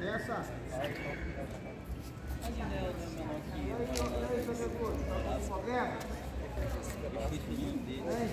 Essa? A janela da menor aqui. Aí, seu Negro, tá com problema? O filhinho dele.